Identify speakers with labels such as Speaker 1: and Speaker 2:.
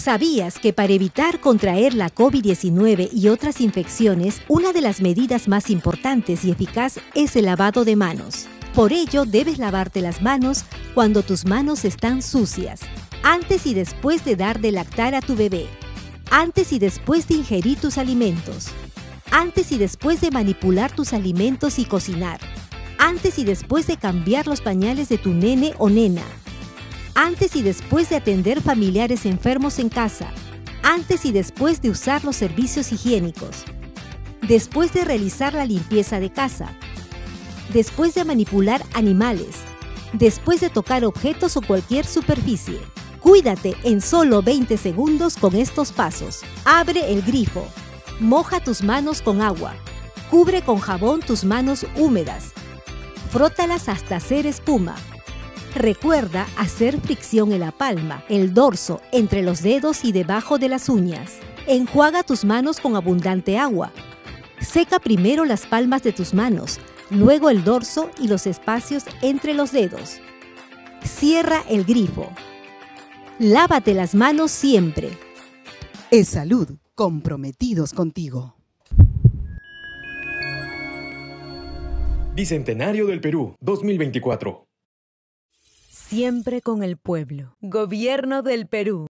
Speaker 1: ¿Sabías que para evitar contraer la COVID-19 y otras infecciones, una de las medidas más importantes y eficaz es el lavado de manos? Por ello, debes lavarte las manos cuando tus manos están sucias, antes y después de dar de lactar a tu bebé, antes y después de ingerir tus alimentos, antes y después de manipular tus alimentos y cocinar, antes y después de cambiar los pañales de tu nene o nena, antes y después de atender familiares enfermos en casa, antes y después de usar los servicios higiénicos, después de realizar la limpieza de casa, después de manipular animales, después de tocar objetos o cualquier superficie. Cuídate en solo 20 segundos con estos pasos. Abre el grifo. Moja tus manos con agua. Cubre con jabón tus manos húmedas. Frótalas hasta hacer espuma. Recuerda hacer fricción en la palma, el dorso, entre los dedos y debajo de las uñas. Enjuaga tus manos con abundante agua. Seca primero las palmas de tus manos, luego el dorso y los espacios entre los dedos. Cierra el grifo. Lávate las manos siempre.
Speaker 2: Es Salud, comprometidos contigo.
Speaker 3: Bicentenario del Perú, 2024.
Speaker 4: Siempre con el pueblo. Gobierno del Perú.